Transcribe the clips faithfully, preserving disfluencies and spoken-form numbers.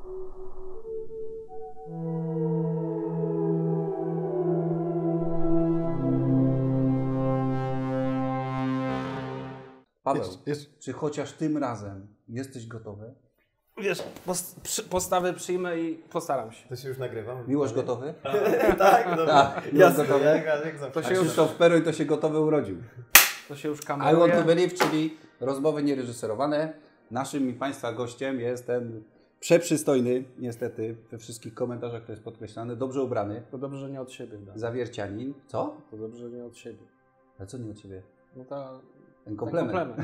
Paweł, Jest, jest. czy chociaż tym razem jesteś gotowy? Wiesz, post, przy, postawę przyjmę i postaram się. To się już nagrywa? Miłosz gotowy? Tak, dobra. Tak, Jasne, gotowy. jak, jak zawsze. To A się już, Krzysztof Peruń to się gotowy urodził. to się już I want to kameruje. believe, czyli rozmowy niereżyserowane. Naszym i Państwa gościem jest ten przeprzystojny, niestety, we wszystkich komentarzach to jest podkreślane, dobrze ubrany, To dobrze, że nie od siebie. Da. zawiercianin. Co? To dobrze, że nie od siebie. A co nie od Ciebie? No ta, Ten ten komplement. komplement.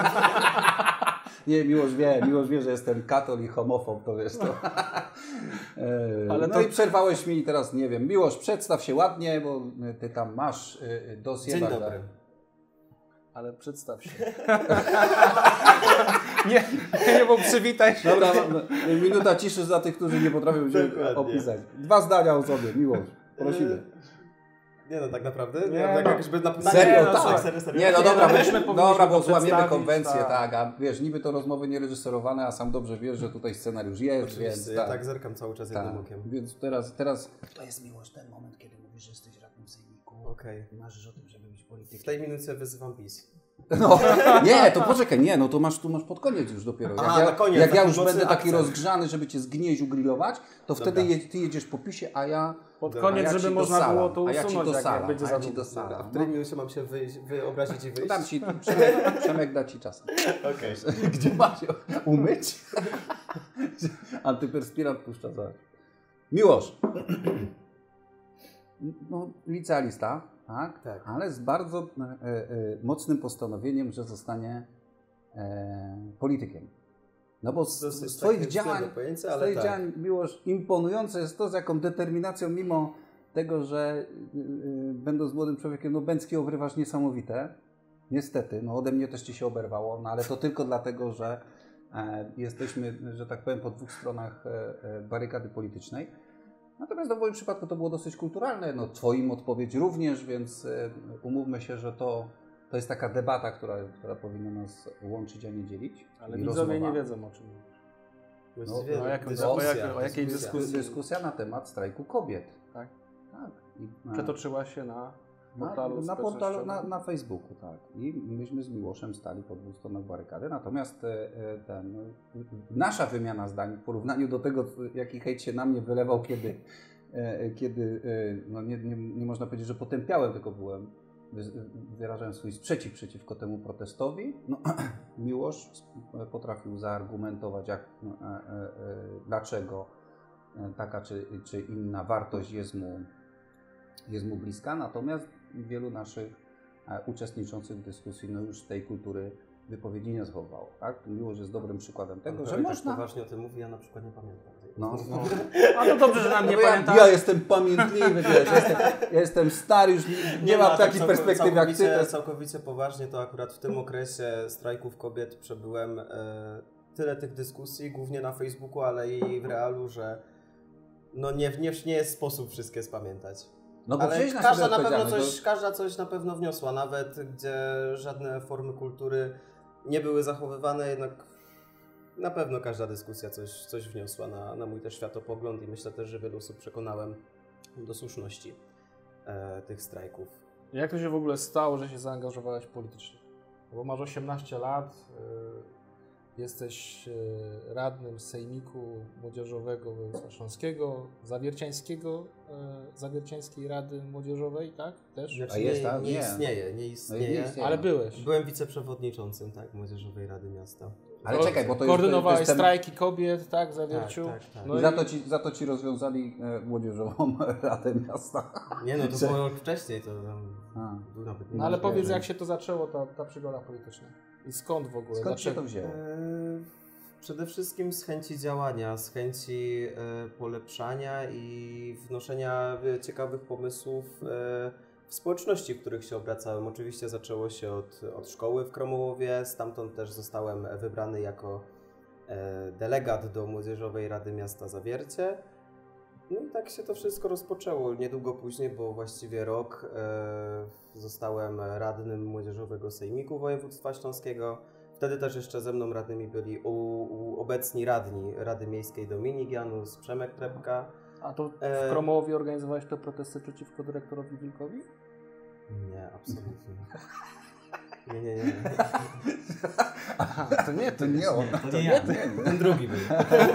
Nie, Miłosz wie, Miłosz wie, że jestem katol i homofob, to wiesz to. E, Ale no to- i przerwałeś mi teraz, nie wiem, Miłosz, przedstaw się ładnie, bo Ty tam masz y, dosyć. Dzień dobry. Ale przedstaw się. nie, nie, bo przywitaj się. Dobra, no, no, minuta ciszy za tych, którzy nie potrafią się Dokładnie. opisać. Dwa zdania o sobie, Miłosz, prosimy. Nie no, tak naprawdę? Nie, Ja tak no. jakby na, na Serio, nie, no, tak. serio, serio. Nie, no Nie, dobra, no, myśmy my, powinniśmy dobra, bo to złamiemy przedstawić, konwencję, tak. tak, a wiesz, niby to rozmowy niereżyserowane, a sam dobrze wiesz, że tutaj scenariusz jest, Oczywiście, więc ja tak, tak zerkam cały czas jednym tak. okiem. Więc teraz, teraz... To jest Miłosz, ten moment, kiedy mówisz, że jesteś radnym sejmiku. Okej. I marzysz o tym, żeby być W politykiem. tej minucie wyzywam PiS. No, nie, to poczekaj, nie, no to masz, tu masz pod koniec już dopiero. Jak, A, ja, na koniec, jak ja taki już mocny będę taki akcent. rozgrzany, żeby cię zgnieść, ugrillować, to Dobra. wtedy je, ty jedziesz po PiSie, a ja... Pod Dobra, koniec, a ja żeby ci można dosalam, było to a ja ci usunąć, jak, dosalam, jak będzie a za ja ci długo. dosalam. A w której minucie mam się wyjść, wyobrazić i wyjść? Dam ci, Przemek, Przemek da ci czas. Okej. Gdzie macie umyć? Antyperspirant puszcza, zobacz. Miłosz. No, licealista, tak? Tak. Ale z bardzo e, e, mocnym postanowieniem, że zostanie e, politykiem. No bo z, Dosyć z Twoich takie działań, względne pojęcie, z ale twoich tak. działań, Miłosz, imponujące jest to, z jaką determinacją, mimo tego, że y, y, będąc młodym człowiekiem, no bęcki obrywasz niesamowite. Niestety, no ode mnie też Ci się oberwało, no ale to tylko dlatego, że e, jesteśmy, że tak powiem, po dwóch stronach e, e, barykady politycznej. Natomiast no, w moim przypadku to było dosyć kulturalne, no Twoim odpowiedź również, więc e, umówmy się, że to, to jest taka debata, która, która powinna nas łączyć, a nie dzielić. Ale I widzowie rozmowa. nie wiedzą, o czym mówisz. Właściwie no, jak- dyskusja, o jak- o jakiej dyskusja. dyskusji? Dyskusja na temat strajku kobiet. Tak? Tak. I, e, Przetoczyła się na Na, portalu na, portalu, na, społecznościowym. na Facebooku, tak. I myśmy z Miłoszem stali po dwóch stronach barykady, natomiast e, e, ten, nasza wymiana zdań w porównaniu do tego, jaki hejt się na mnie wylewał, kiedy, e, kiedy e, no nie, nie, nie można powiedzieć, że potępiałem, tylko byłem, wyrażałem swój sprzeciw przeciwko temu protestowi. No, Miłosz potrafił zaargumentować, jak, e, e, e, dlaczego taka czy, czy inna wartość jest mu jest mu bliska, natomiast wielu naszych e, uczestniczących w dyskusji no już tej kultury wypowiedzi nie zachowało. Tak? Miłosz jest dobrym przykładem tego, że Tak można... poważnie o tym mówi, ja na przykład nie pamiętam. No, no. A to dobrze, że nam nie No ja, pamiętasz. ja jestem pamiętliwy, wiesz, jestem, ja jestem stary, już nie, nie mam tak takiej całko- perspektywy jak ty. całkowicie, Też. całkowicie poważnie, to akurat w tym okresie strajków kobiet przebyłem e, tyle tych dyskusji, głównie na Facebooku, ale i w realu, że no nie, nie, nie jest sposób wszystkie spamiętać. No bo Ale wziąć na każda siebie na pewno odpowiedzialność, coś, każda coś na pewno wniosła, nawet gdzie żadne formy kultury nie były zachowywane, jednak na pewno każda dyskusja coś, coś wniosła na, na mój też światopogląd i myślę też, że wiele osób przekonałem do słuszności e, tych strajków. Jak to się w ogóle stało, że się zaangażowałeś politycznie? Bo masz osiemnaście lat, y, jesteś y, radnym Sejmiku Młodzieżowego Województwa Śląskiego, Zawierciańskiego, y, Zawierciańskiej Rady Młodzieżowej, tak? Też? Znaczy, A jest nie, tam? nie Nie. istnieje, nie No i istnieje. nie istnieje. Ale byłeś. Byłem wiceprzewodniczącym, tak, Młodzieżowej Rady Miasta. Ale czekaj, bo to już Koordynowałeś to jest ten... strajki kobiet, tak, w Zawierciu? Tak, tak, tak. No I za to, ci, za to ci rozwiązali e, młodzieżową Radę Miasta. Nie no, to Czy- było wcześniej, to tam A. był nawet No ale nie powiedz, wiem. jak się to zaczęło, ta, ta przygoda polityczna? I skąd w ogóle? Skąd się Dlaczego? to wzięło? Eee, Przede wszystkim z chęci działania, z chęci e, polepszania i wnoszenia e, ciekawych pomysłów e, w społeczności, w których się obracałem. Oczywiście zaczęło się od, od szkoły w Kromołowie, stamtąd też zostałem wybrany jako e, delegat do Młodzieżowej Rady Miasta Zawiercie. No i tak się to wszystko rozpoczęło. Niedługo później, bo właściwie rok, e, zostałem radnym Młodzieżowego Sejmiku Województwa Śląskiego. Wtedy też jeszcze ze mną radnymi byli u, u obecni radni Rady Miejskiej Dominik Janus, Przemek Trepka. A to w Kromowie organizowałeś te protesty przeciwko dyrektorowi Wilkowi? Nie, absolutnie. Nie, nie, nie. Aha, to nie, To nie on. To, to nie ja, ten drugi był.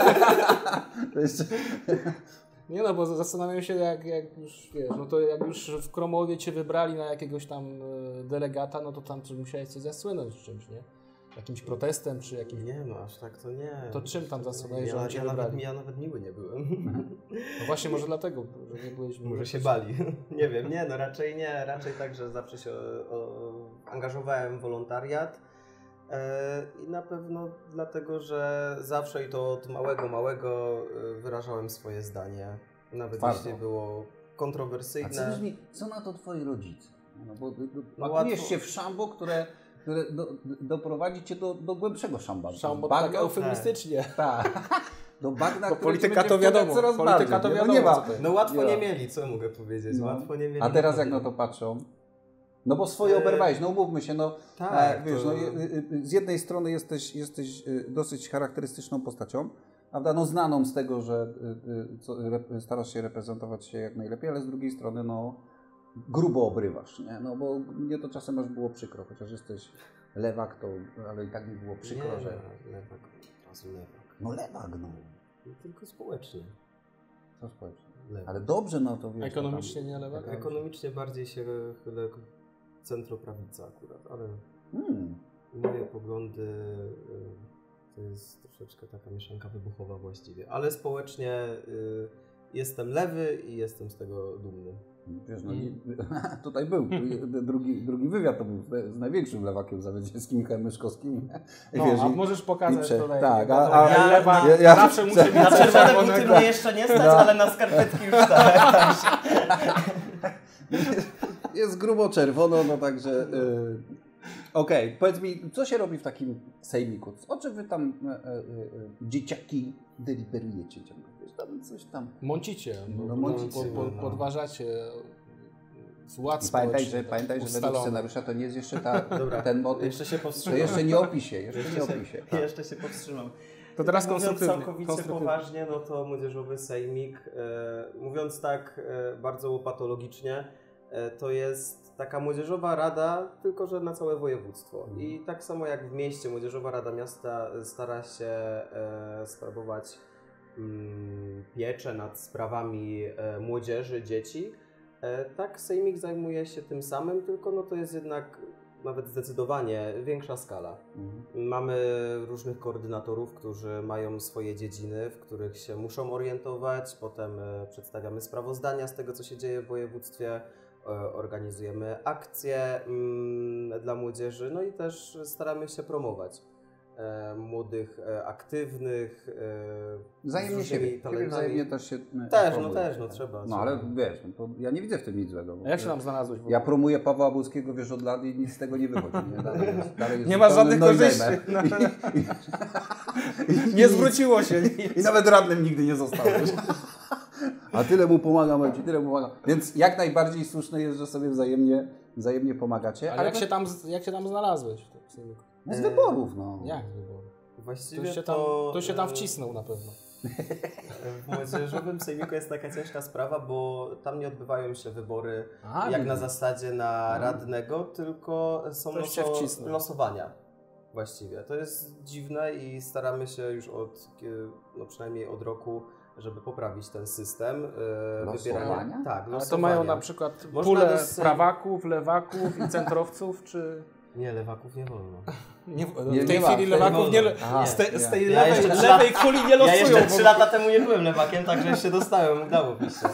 To jeszcze... Nie no, bo zastanawiam się, jak, jak już wiesz, no to jak już w Kromowie cię wybrali na jakiegoś tam delegata, no to tam musiałeś coś zasłynąć czymś, nie? Jakimś protestem, czy jakimś... Nie no, aż tak to nie. To czym tam zasłynąłeś, że ja, oni cię ja, wybrali? nawet, ja nawet miły nie byłem. No właśnie, może dlatego, że nie byłeś miły. Może się bali. Nie wiem, nie no, raczej nie. Raczej tak, że zawsze się o, o, angażowałem w wolontariat. E, I na pewno dlatego, że zawsze i to od małego, małego wyrażałem swoje zdanie. Nawet Twardo. jeśli było kontrowersyjne. A co, mi, co na to twoi rodzice? No bo No pakujesz łatwo. się w szambo, które, które do, doprowadzi cię do, do głębszego szamba. Szambo to tak eufemistycznie. Tak. Do bagna, Bo które polityka ci to będzie wiadomo, coraz polityka bardziej, to nie? wiadomo, No nie ma. co to jest. No łatwo Ja. nie mieli, co mogę powiedzieć. No. Łatwo nie mieli. A teraz jak naprawdę. na to patrzą? No bo swoje E, oberwałeś, no umówmy się, no Tak, e, wiesz, to- no, y, y, z jednej strony jesteś, jesteś y, dosyć charakterystyczną postacią, prawda, no znaną z tego, że y, y, co, rep- starasz się reprezentować się jak najlepiej, ale z drugiej strony no grubo obrywasz, nie? No bo mnie to czasem aż było przykro, chociaż jesteś lewak, to, ale i tak mi było przykro, nie, że... no, lewak, od razu lewak. No lewak, no. No, tylko społecznie. Co społeczne. Lewak. Ale dobrze, no to wiesz... Ekonomicznie no tam- nie lewak? tak, Ekonomicznie bardziej się chylę centroprawica akurat, ale Hmm. moje poglądy y, to jest troszeczkę taka mieszanka wybuchowa właściwie, ale społecznie y, jestem lewy i jestem z tego dumny. Wiesz, no, i, tutaj był drugi, drugi wywiad, to był z największym lewakiem zawiedzielskim, Michałem Myszkowskim. No, Wiesz, a i- możesz pokazać i prze- tutaj. tak, bo a- to a- ja, ja- lewak ja- ja- zawsze muszę mieć Na coś czerwone czerwonego. buty mnie jeszcze nie stać, No. ale na skarpetki już tak. jest grubo czerwono, no także... Yy, Okej, powiedz mi, co się robi w takim sejmiku? O czym wy tam e, e, e, dzieciaki deliberujecie ciągle? Wiesz, tam coś tam... Mącicie, bo, No, no, mącicie, po, po, no. podważacie władz I pamiętaj, że, społecznych, pamiętaj, że według ustalone. scenariusza to nie jest jeszcze ta, Dobra, ten motyw. jeszcze się To powstrzymam. jeszcze nie opisie, jeszcze nie Jeszcze opisie. się, Tak. jeszcze się powstrzymam. To teraz Mówiąc konstruktywnie. całkowicie konstruktywnie. poważnie, no to młodzieżowy sejmik, e, mówiąc tak e, bardzo łopatologicznie, e, to jest taka młodzieżowa rada, tylko że na całe województwo. Mhm. I tak samo jak w mieście młodzieżowa rada miasta stara się e, sprawować mm, pieczę nad sprawami e, młodzieży, dzieci, e, tak sejmik zajmuje się tym samym, tylko no to jest jednak nawet zdecydowanie większa skala. Mhm. Mamy różnych koordynatorów, którzy mają swoje dziedziny, w których się muszą orientować. Potem e, przedstawiamy sprawozdania z tego, co się dzieje w województwie. E, organizujemy akcje mm, dla młodzieży, no i też staramy się promować e, młodych, e, aktywnych. E, Wzajemnie z różnymi siebie. Siebie talentami. wzajemnie też się e, Też, no promuje. też, no trzeba. No trzeba. ale wiesz, no to ja nie widzę w tym nic złego. bo- A jak się tam znalazłeś w ogóle? Ja promuję Pawła Boskiego, wiesz, od lat i nic z tego nie wychodzi. Nie, dalej jest, dalej jest Nie ma zupełnym żadnych noisemer. korzyści. I, i, i, Nie zwróciło się. I nawet radnym nigdy nie został. wiesz. A tyle mu pomagam, a ci tyle mu pomagam. Więc jak najbardziej słuszne jest, że sobie wzajemnie, wzajemnie pomagacie. Ale jak się tam, jak się tam znalazłeś? w tym sejmiku? No z wyborów, no. Jak z wyboru? Właściwie To się tam, to, to się tam e, wcisnął na pewno. W młodzieżowym sejmiku jest taka ciężka sprawa, bo tam nie odbywają się wybory A, jak widzę. na zasadzie na radnego, tylko są Ktoś się loso, wcisnął. losowania właściwie. To jest dziwne i staramy się już od, no przynajmniej od roku, żeby poprawić ten system. e, Losowania? Wybierania. Tak, Ale losowania. to mają na przykład Można pulę do Sejmu- prawaków, lewaków i centrowców, czy... Nie, lewaków nie wolno. Nie, w Nie, tej nie ma, chwili w tej lewaków nie nie, wolno. Aha, z, te, z tej Ja lewej, jeszcze trzy lewej kuli nie Ja losują. jeszcze bo- trzy lata temu nie byłem lewakiem, także jeszcze dostałem, udało mi się.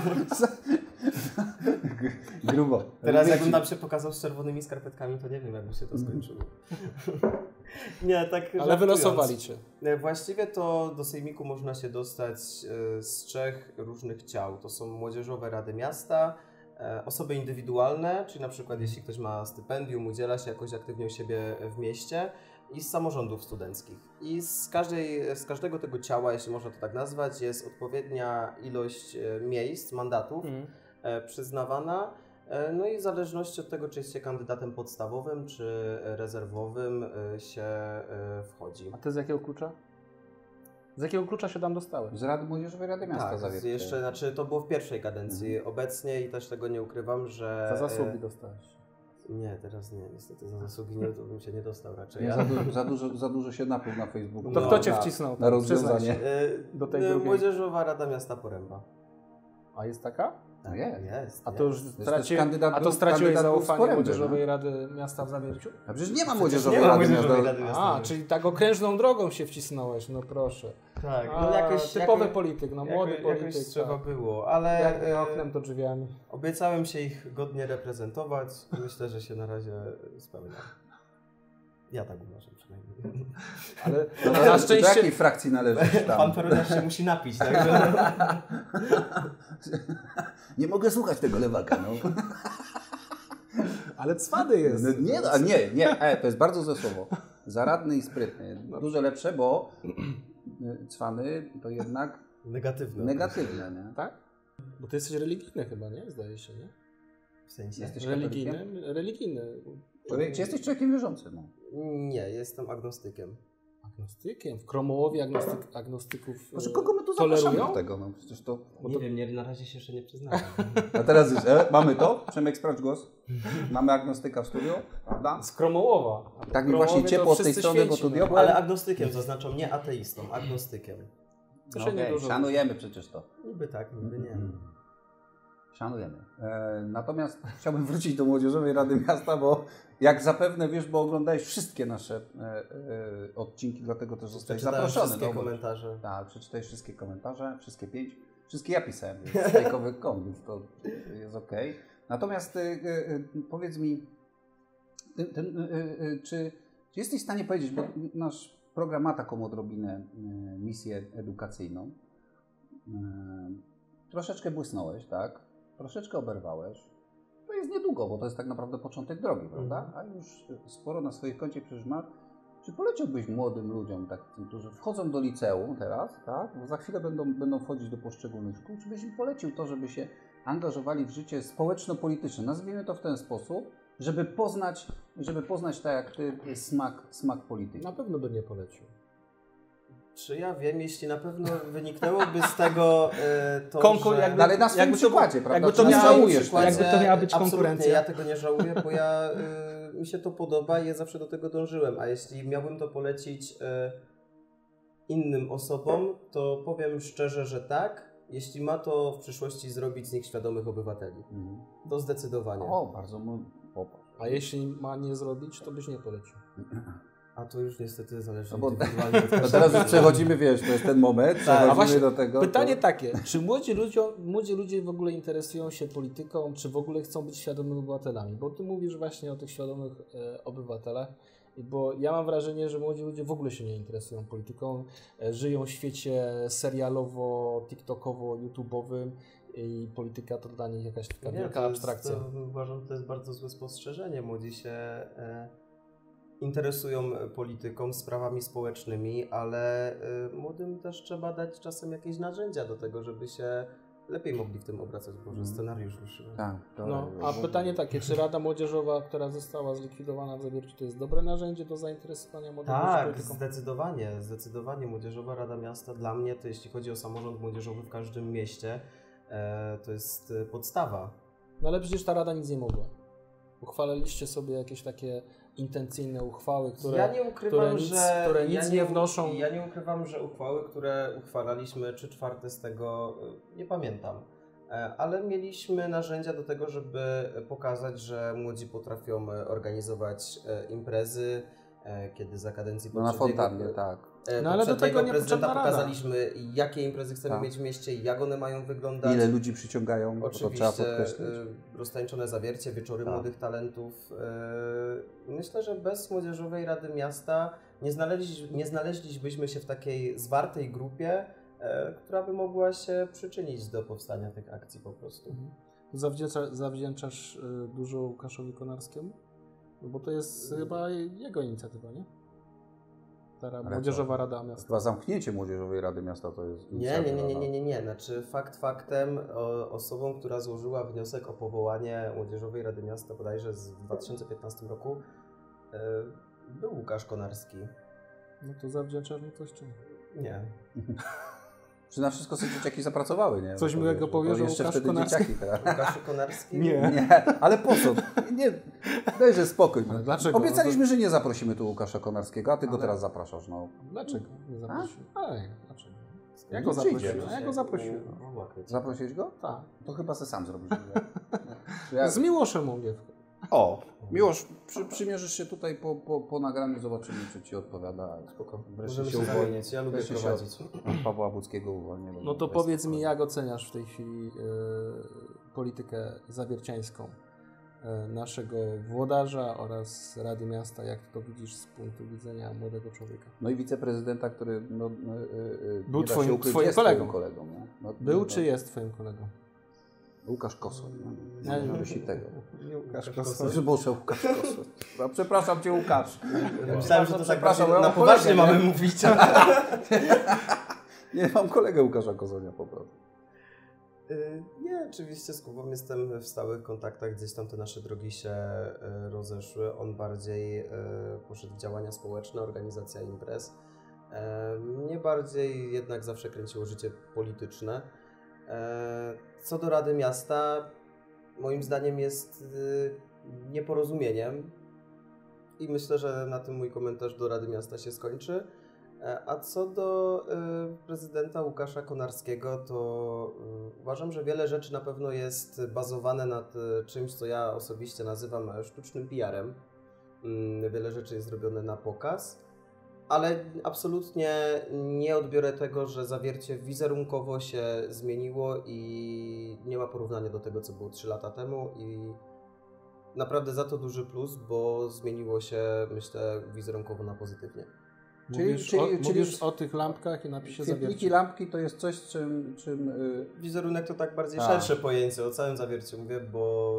Grubo. Teraz Wiecie, jakbym nam się pokazał z czerwonymi skarpetkami, to nie wiem, jakby się to skończyło. Nie, tak Ale żartując. wylosowali cię. Właściwie to do sejmiku można się dostać e, z trzech różnych ciał. To są młodzieżowe rady miasta, e, osoby indywidualne, czyli na przykład jeśli ktoś ma stypendium, udziela się jakoś aktywnie u siebie w mieście, i z samorządów studenckich. I z, każdej, z każdego tego ciała, jeśli można to tak nazwać, jest odpowiednia ilość e, miejsc, mandatów Mhm. e, przyznawana. No i w zależności od tego, czy jest się kandydatem podstawowym, czy rezerwowym, się wchodzi. A ty z jakiego klucza? Z jakiego klucza się tam dostałeś? Z Rady Młodzieżowej Rady Miasta Tak, Zawiercie. jeszcze, znaczy to było w pierwszej kadencji. Mhm. Obecnie i też tego nie ukrywam, że... Za zasługi dostałeś. Nie, teraz nie, niestety za zasługi nie, to bym się nie dostał raczej. Nie, za, du za, dużo, za dużo się napłył na Facebooku. To no, kto cię na, wcisnął? Na rozwiązanie. Do tej e, drugiej. Młodzieżowa Rada Miasta Poręba. A jest taka? No jest. Jest, A to już jest. straci... kandydat A to był- straciłeś kandydat był z zaufanie Poręby, Młodzieżowej no. Rady Miasta w Zawierciu? A przecież nie ma Przecież Młodzieżowej nie ma Rady Młodzieżowej Miasta. Rady Miasta. A, czyli tak okrężną drogą się wcisnąłeś, no proszę. Tak, A, no jakoś... typowy jakoś, polityk, no młody jakoś, polityk. jakoś tak. trzeba było, ale Jak nie e, oknem, to drzwiami. obiecałem się ich godnie reprezentować i myślę, że się na razie spełnia. Ja tak uważam przynajmniej. Ale To na teraz, do szczęście... jakiej frakcji należysz tam? Pan Peroniarz się musi napić, także... Nie mogę słuchać tego lewaka, no. Ale cwany jest. No, nie, no, nie, nie, e, to jest bardzo złe słowo. Zaradny i sprytny. Dużo lepsze, bo cwany to jednak Negatywne. negatywne, nie? Tak? Bo ty jesteś religijny chyba, nie? Zdaje się, nie? W sensie? Jesteś Religijny? Religijny. Człowiek, czy jesteś człowiekiem wierzącym? No. Nie, jestem agnostykiem. Agnostykiem? W Kromołowie agnostyk, agnostyków Może e, kogo my tu tolerują? zapraszamy do tego? No, przecież to... Bo Nie to... wiem, nie, na razie się jeszcze nie przyznałem. A teraz już, e, mamy to? Przemek, sprawdź głos. Mamy agnostyka w studio, prawda? Z Kromołowa. A Tak mi w właśnie Kromowie ciepło to od tej wszyscy strony, bo święci, tu no. diabłem. Ale agnostykiem zaznaczam, nie ateistą, agnostykiem. To No się okej, nie dużo... szanujemy przecież to. Niby tak, niby nie. Szanujemy. E, natomiast chciałbym wrócić do Młodzieżowej Rady Miasta, bo jak zapewne wiesz, bo oglądałeś wszystkie nasze e, e, odcinki, dlatego też zostałeś Przeczytałem zaproszony. wszystkie no, bo- komentarze. Tak, przeczytaj wszystkie komentarze, wszystkie pięć. Wszystkie ja pisałem, więc fejkowych kont, więc to jest okej. Natomiast e, e, powiedz mi, ty, ty, e, e, czy, czy jesteś w stanie powiedzieć, bo nasz program ma taką odrobinę e, misję edukacyjną. E, troszeczkę błysnąłeś, tak? Troszeczkę oberwałeś. To jest niedługo, bo to jest tak naprawdę początek drogi, prawda? A już sporo na swoich koncie przecież masz. Czy poleciłbyś młodym ludziom, tak, którzy wchodzą do liceum teraz, tak? Bo za chwilę będą, będą wchodzić do poszczególnych szkół, czy byś im polecił to, żeby się angażowali w życie społeczno-polityczne? Nazwijmy to w ten sposób, żeby poznać, żeby poznać tak jak ty, smak, smak polityki. Na pewno by nie polecił. Czy ja wiem, jeśli na pewno wyniknęłoby z tego e, to, Konkur- że... jakby- Ale na swoim jakby to- przykładzie, prawda? jakby Czy to nie miało- żałujesz jakby tego? to miała być Absolutnie, konkurencja. ja tego nie żałuję, bo ja, y, mi się to podoba i ja zawsze do tego dążyłem. A jeśli miałbym to polecić y, innym osobom, to powiem szczerze, że tak. Jeśli ma to w przyszłości zrobić z nich świadomych obywateli. Mhm. To zdecydowanie. O, bardzo mu popatrz. A jeśli ma nie zrobić, to byś nie polecił. A to już niestety zależy No bo- indywidualnie od To każdego. teraz już przechodzimy, wiesz, to jest ten moment, przechodzimy A właśnie, do tego. Pytanie to... takie, czy młodzi ludzie, młodzi ludzie w ogóle interesują się polityką, czy w ogóle chcą być świadomymi obywatelami? Bo ty mówisz właśnie o tych świadomych e, obywatelach, bo ja mam wrażenie, że młodzi ludzie w ogóle się nie interesują polityką, e, żyją w świecie serialowo, tiktokowo, YouTube'owym i polityka to dla nich jakaś taka Nie, wielka to jest, abstrakcja. To, uważam, że to jest bardzo złe spostrzeżenie. Młodzi się e, interesują polityką, sprawami społecznymi, ale e, młodym też trzeba dać czasem jakieś narzędzia do tego, żeby się lepiej mogli w tym obracać. Boże, scenariusz już. Tak, to... No, a pytanie takie, czy Rada Młodzieżowa, która została zlikwidowana w Zawierciu, to jest dobre narzędzie do zainteresowania młodych ludzi Tak, polityką? zdecydowanie, zdecydowanie. Młodzieżowa Rada Miasta dla mnie, to jeśli chodzi o samorząd młodzieżowy w każdym mieście, e, to jest e, podstawa. No ale przecież ta Rada nic nie mogła. Uchwalaliście sobie jakieś takie intencyjne uchwały, które, ja nie ukrywam, które nic, że które nic ja nie wnoszą. Ja nie ukrywam, że uchwały, które uchwalaliśmy, trzy czwarte z tego e, nie pamiętam. E, Ale mieliśmy narzędzia do tego, żeby pokazać, że młodzi potrafią e, organizować e, imprezy, e, kiedy za kadencji No na poprzedniego, fontannie, tak. e, No ale do poprzedniego tego nie prezydenta potrzebna rada. pokazaliśmy, jakie imprezy chcemy Tak. mieć w mieście, jak one mają wyglądać. Ile ludzi przyciągają, bo to trzeba Oczywiście podkreślić. y, roztańczone zawiercie, wieczory Tak. młodych talentów. Y, Myślę, że bez Młodzieżowej Rady Miasta nie, znaleźli, nie znaleźlibyśmy się w takiej zwartej grupie, y, która by mogła się przyczynić do powstania tych akcji po prostu. Mhm. Zawdzięcza, zawdzięczasz y, dużo Łukaszowi Konarskiemu? No bo to jest chyba jego inicjatywa, nie? teraz Młodzieżowa Rada Miasta. Chyba zamknięcie Młodzieżowej Rady Miasta to jest... Nie, nie, nie, nie, nie, nie, nie. Znaczy fakt faktem o, osobą, która złożyła wniosek o powołanie Młodzieżowej Rady Miasta bodajże z dwa tysiące piętnastym roku e, był Łukasz Konarski. No to zawdzięczasz mu coś czy nie? Nie. Czy na wszystko sobie dzieciaki zapracowały, nie? Coś miłego powiesz o jeszcze Łukaszu wtedy Konarskim? dzieciaki teraz. Łukasz Konarski? Nie. Nie, ale po co? Nie, dajże spokój. No. Dlaczego? Obiecaliśmy, że nie zaprosimy tu Łukasza Konarskiego, a ty go Ale- teraz zapraszasz. No. Dlaczego nie zaprosił? Ale nie, dlaczego? Ja No go przyjdzie. zaprosiłem. Ja go zaprosiłem. Zaprosiłeś go? Tak. To chyba se sam zrobisz. Ja... Z Miłoszem mówię. O, Miłosz, przy, przymierzysz się tutaj po, po, po nagraniu, zobaczymy, czy ci odpowiada. Spoko. Wreszcie Możemy się się uwolni. zamienić. Ja lubię Wreszcie się prowadzić. od Pawła Budzkiego uwolnię. No to powiedz mi, jak oceniasz w tej chwili yy, politykę zawierciańską yy, naszego włodarza oraz Rady Miasta, jak to widzisz z punktu widzenia młodego człowieka? No i wiceprezydenta, który no, no, yy, Był nie da twoim- się ukryć, twoim jest kolegą. twoim kolegą. Nie? No, Był no, czy jest twoim kolegą? Łukasz Kosoń. Nie, Nie, nie. nie myśli tego. Nie Łukasz Kosoń. Że muszę Łukasz Kosoń. No, przepraszam cię, Łukasz. Ja myślałem, że to tak Przepraszam, bardziej ja na mam poważnie kolegę, mamy nie? mówić. Nie, mam kolegę Łukasza Kozonia po prostu. Y, Nie, oczywiście z Kubą jestem w stałych kontaktach, gdzieś tam te nasze drogi się y, rozeszły. On bardziej y, poszedł w działania społeczne, organizacja imprez. E, Mnie bardziej jednak zawsze kręciło życie polityczne. E, Co do Rady Miasta, moim zdaniem jest y, nieporozumieniem i myślę, że na tym mój komentarz do Rady Miasta się skończy. E, A co do y, prezydenta Łukasza Konarskiego, to y, uważam, że wiele rzeczy na pewno jest bazowane nad y, czymś, co ja osobiście nazywam e, sztucznym P R-em. Mm, Wiele rzeczy jest zrobione na pokaz, ale absolutnie nie odbiorę tego, że zawiercie wizerunkowo się zmieniło i nie ma porównania do tego, co było trzy lata temu i naprawdę za to duży plus, bo zmieniło się, myślę, wizerunkowo na pozytywnie. Czyli- Mówisz, czyli- o, czyli- mówisz o tych lampkach i napisie Świetliki, zawiercie. lampki to jest coś, czym... czym y, Wizerunek to tak bardziej A. szersze pojęcie, o całym zawierciu mówię, bo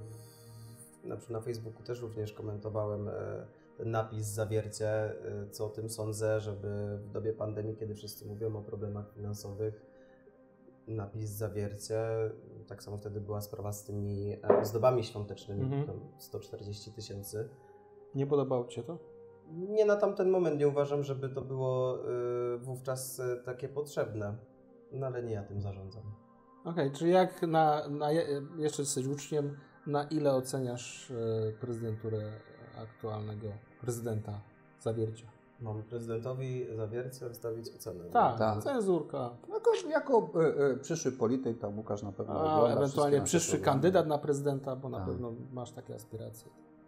na przykład na Facebooku też również komentowałem e, ten napis zawiercie, e, co o tym sądzę, żeby w dobie pandemii, kiedy wszyscy mówią o problemach finansowych, napis zawiercie, tak samo wtedy była sprawa z tymi e, ozdobami świątecznymi, Mhm. tam sto czterdzieści tysięcy. Nie podobało Ci się to? Nie na tamten moment nie uważam, żeby to było e, wówczas e, takie potrzebne, no ale nie ja tym zarządzam. Okej, czyli jak na, na, je- jeszcze jesteś uczniem, na ile oceniasz e, prezydenturę aktualnego prezydenta Zawiercia? Mamy prezydentowi zawiercie wystawić ocenę. Tak, Tak. cenzurka. jako jako y, y, przyszły polityk, tam Łukasz na pewno A ogląda ewentualnie wszystkie nasze przyszły programy. kandydat na prezydenta, bo na Tak. pewno masz takie aspiracje.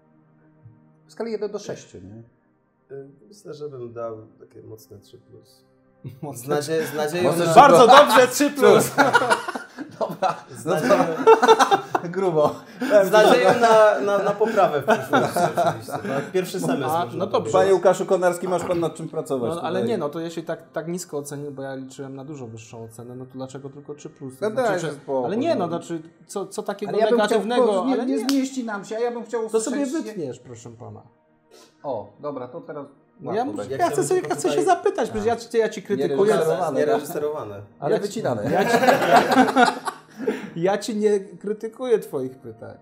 W skali jeden do sześciu, nie? Y, Myślę, że bym dał takie mocne trzy plus. Z, Mocne nadzie- z nadzieją Mocne na... trzy- Bardzo dobrze, trzy plus! Dobra, Z no nadzieją, to grubo. z nadzieją na, na, na poprawę w przyszłości oczywiście. Tak? Pierwszy semestr. A, można no to powiedzieć. Panie Łukaszu Konarski, masz pan nad czym pracować. No, ale tutaj. nie, no to jeśli tak, tak nisko ocenił, bo ja liczyłem na dużo wyższą ocenę, no to dlaczego tylko trzy plus? No Znaczy, daj, czy- spokój, ale nie, no no. znaczy, co, co takiego Ale ja bym negatywnego, chciał, nie, ale nie nie, zmieści nam się, a ja bym chciał to sobie usłyszeć... wytniesz, proszę pana. O, dobra, to teraz... No ja, łatwo muszę, będzie. ja, chcę, sobie, tylko chcę się tutaj- zapytać, przecież ja, ci- ja ci krytykuję, reżyserowane. Niereżyserowane. Ale ja ci- wycinane. Ja ci, ja ci nie krytykuję twoich pytań.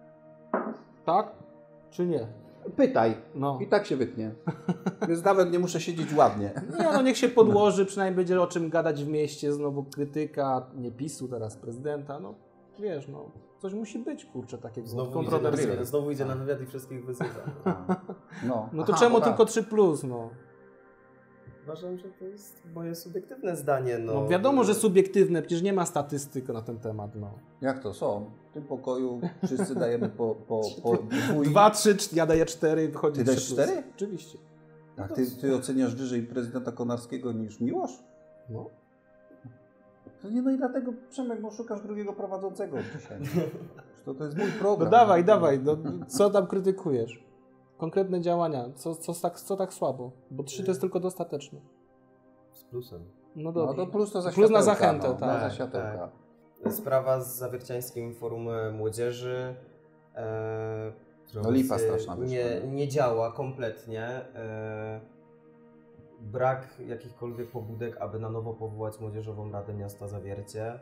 Tak? Czy nie? Pytaj. No. I tak się wytnie. Więc nawet nie muszę siedzieć ładnie. Nie, no niech się podłoży, przynajmniej będzie o czym gadać w mieście, znowu krytyka, nie PiSu, teraz prezydenta, no wiesz, no coś musi być, kurczę, takiego Znowu idzie, na kontrowersyjnego. wywiad, znowu idzie na wywiad i wszystkich wyzywa. No, No to Aha, czemu bo tak. tylko trzy plus, no? Uważam, że to jest moje subiektywne zdanie. No, No wiadomo, że subiektywne, przecież nie ma statystyk na ten temat, no. Jak to są? W tym pokoju wszyscy dajemy po, po, po dwój... Dwa, trzy, cz- ja daję cztery i wychodzi Ty dajesz trzy plus. cztery? Oczywiście. A ty, ty oceniasz wyżej prezydenta Konarskiego niż Miłosz? No. To nie, no i dlatego, Przemek, bo szukasz drugiego prowadzącego od dzisiaj. To, to jest mój program. No dawaj, dawaj, no, co tam krytykujesz? Konkretne działania, co, co, tak, co tak słabo? Bo trzy to jest tylko dostateczne. Z plusem. No No dobrze. to plus to za Plus na światełka, zachętę, no, tak. na za Tak, światełka. Sprawa z Zawierciańskim Forum Młodzieży. E, która No lipa obecnie straszna wyszła, nie, no. nie działa kompletnie. E, brak jakichkolwiek pobudek, aby na nowo powołać Młodzieżową Radę Miasta Zawiercie.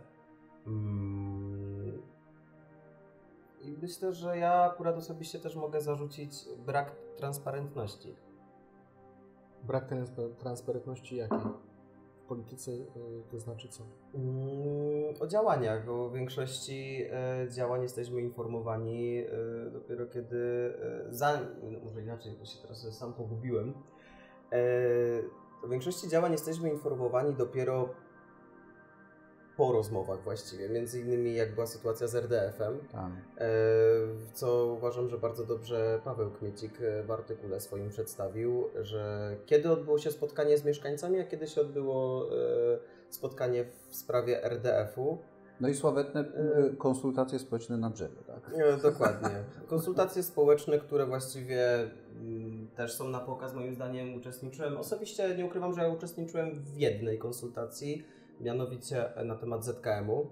Mm. I myślę, że ja akurat osobiście też mogę zarzucić brak transparentności. Brak transpa- transparentności jakiej? W polityce yy, to znaczy co? Mm, o działaniach. O większości e, działań jesteśmy informowani e, dopiero kiedy... E, za, no, może inaczej, bo się teraz sam pogubiłem. E, o większości działań jesteśmy informowani dopiero po rozmowach właściwie, między innymi jak była sytuacja z er de efem, Tak. co uważam, że bardzo dobrze Paweł Kmiecik w artykule swoim przedstawił, że kiedy odbyło się spotkanie z mieszkańcami, a kiedy się odbyło spotkanie w sprawie er de efu. No i sławetne konsultacje społeczne na drzewie, tak? Dokładnie. Konsultacje społeczne, które właściwie też są na pokaz, moim zdaniem uczestniczyłem. Osobiście nie ukrywam, że ja uczestniczyłem w jednej konsultacji, mianowicie na temat zet ka emu.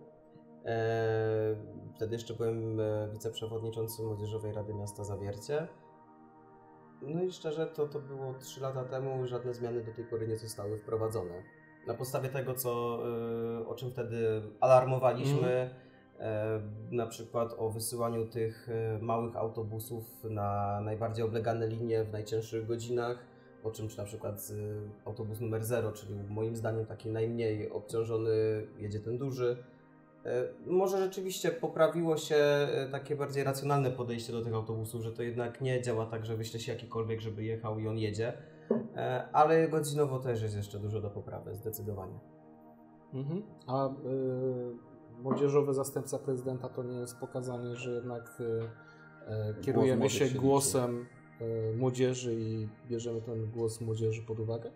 Wtedy jeszcze byłem wiceprzewodniczącym Młodzieżowej Rady Miasta Zawiercie. No i szczerze, to, to było trzy lata temu, żadne zmiany do tej pory nie zostały wprowadzone. Na podstawie tego, co, o czym wtedy alarmowaliśmy, mm. na przykład o wysyłaniu tych małych autobusów na najbardziej oblegane linie w najcięższych godzinach, po czym czy na przykład autobus numer zero, czyli moim zdaniem taki najmniej obciążony, jedzie ten duży. Może rzeczywiście poprawiło się takie bardziej racjonalne podejście do tych autobusów, że to jednak nie działa tak, że wyśle się jakikolwiek, żeby jechał i on jedzie, ale godzinowo też jest jeszcze dużo do poprawy, zdecydowanie. Mhm. A y, młodzieżowy zastępca prezydenta to nie jest pokazanie, że jednak y, kierujemy Głos się się głosem y, młodzieży i bierzemy ten głos młodzieży pod uwagę?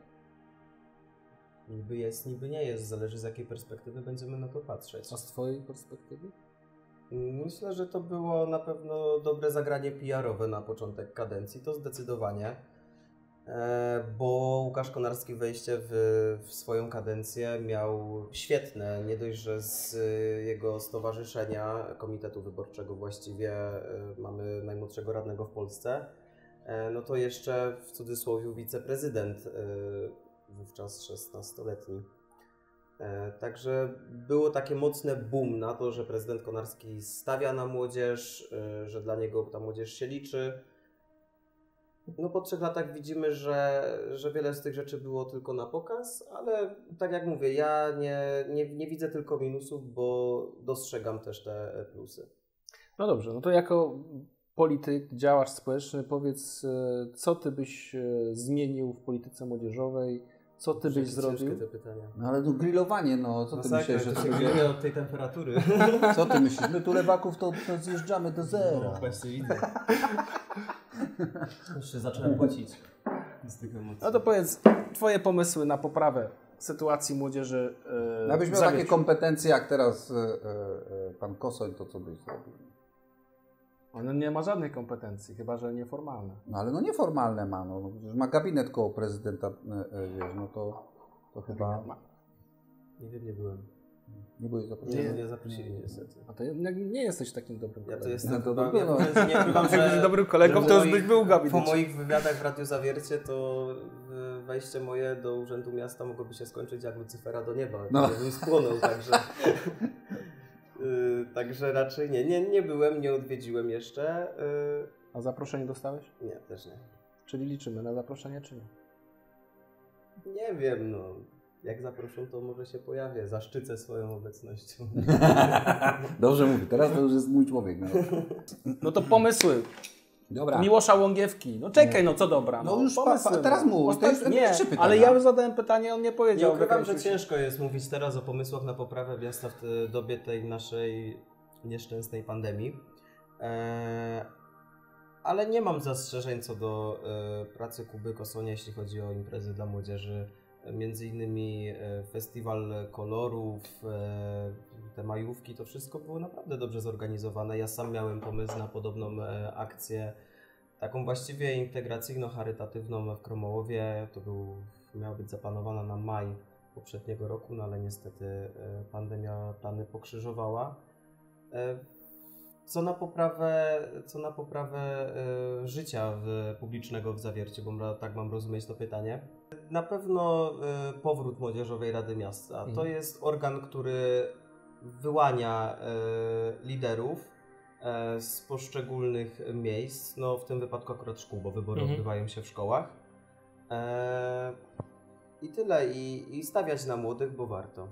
Niby jest, niby nie jest, zależy z jakiej perspektywy będziemy na to patrzeć. A z twojej perspektywy? Myślę, że to było na pewno dobre zagranie P R-owe na początek kadencji, to zdecydowanie, bo Łukasz Konarski wejście w, w swoją kadencję miał świetne, nie dość, że z jego stowarzyszenia, komitetu wyborczego właściwie mamy najmłodszego radnego w Polsce, no to jeszcze w cudzysłowie wiceprezydent, wówczas szesnastoletni. Także było takie mocne boom na to, że prezydent Konarski stawia na młodzież, że dla niego ta młodzież się liczy. No po trzech latach widzimy, że, że wiele z tych rzeczy było tylko na pokaz, ale tak jak mówię, ja nie, nie, nie widzę tylko minusów, bo dostrzegam też te plusy. No dobrze, no to jako polityk, działacz społeczny, powiedz, co ty byś zmienił w polityce młodzieżowej, co ty byś zrobił? Te pytania. No ale no grillowanie, no co ty no myślisz, że to to się będzie... grilluje od tej temperatury. Co ty myślisz? My tu lewaków to, to zjeżdżamy do zera. No, właśnie widzę. Już się zacząłem płacić z tych emocji. No to powiedz, twoje pomysły na poprawę sytuacji młodzieży yy, Abyś miał takie kompetencje jak teraz yy, yy, pan Kosoń, to co byś zrobił? On nie ma żadnej kompetencji, chyba że nieformalne. No ale no nieformalne ma, no, no ma gabinet koło prezydenta, yy, wiesz, no to, to chyba... Ma. Nie wiem, nie byłem. Nie byłeś zaproszony? Nie, nie zaprosili niestety. A to nie jesteś takim dobrym kolegą. Ja to jestem no, to chyba, dopiero. ja nie ukrywam, że... Jakbyś dobrym kolegą, to już byś był w gabinecie. Po moich wywiadach w Radiu Zawiercie to wejście moje do Urzędu Miasta mogłoby się skończyć jak Lucyfera do nieba. No. Ja bym spłonął, także... Yy, także raczej nie, nie, nie byłem, nie odwiedziłem jeszcze. Yy... A zaproszenie dostałeś? Nie, też nie. Czyli liczymy na zaproszenie, czy nie? Nie wiem, no. Jak zaproszą, to może się pojawię. Zaszczycę swoją obecnością. Dobrze mówi, teraz to już jest mój człowiek. No, no to pomysły. Dobra. Miłosza Łągiewki. No czekaj, no co dobra. No, no już pomysły, pa, pa, teraz mów. Ostat... To już nie, trzy pytania. ale ja zadałem pytanie, on nie powiedział. Nie ukrywam, że ciężko jest mówić teraz o pomysłach na poprawę miasta w dobie tej naszej nieszczęsnej pandemii. Eee, ale nie mam zastrzeżeń co do e, pracy Kuby Kosonia, jeśli chodzi o imprezy dla młodzieży. Między innymi e, festiwal kolorów, e, te majówki, to wszystko było naprawdę dobrze zorganizowane. Ja sam miałem pomysł na podobną e, akcję, taką właściwie integracyjno-charytatywną w Kromołowie. To był, miała być zaplanowana na maj poprzedniego roku, no ale niestety e, pandemia plany pokrzyżowała. E, Co na poprawę, co na poprawę e, życia w, publicznego w Zawierciu, bo tak mam rozumieć to pytanie. Na pewno y, powrót Młodzieżowej Rady Miasta. Mhm. To jest organ, który wyłania y, liderów y, z poszczególnych miejsc, no w tym wypadku akurat szkół, bo wybory Mhm. odbywają się w szkołach. E, I tyle. I, I stawiać na młodych, bo warto.